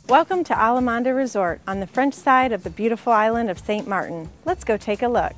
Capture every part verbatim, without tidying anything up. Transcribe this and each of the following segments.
Welcome to Alamanda Resort on the French side of the beautiful island of Saint Martin. Let's go take a look.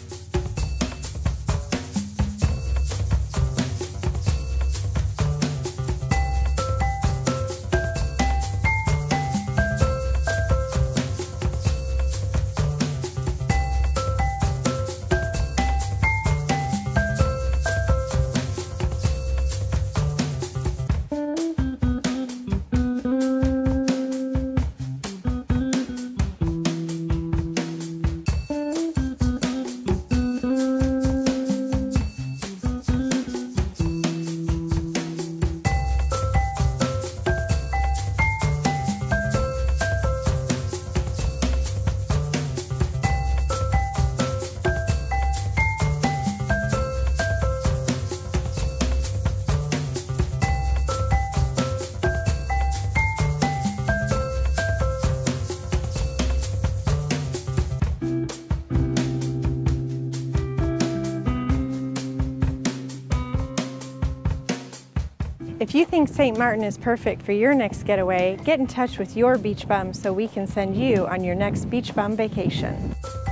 If you think Saint Martin is perfect for your next getaway, get in touch with your beach bum so we can send you on your next beach bum vacation.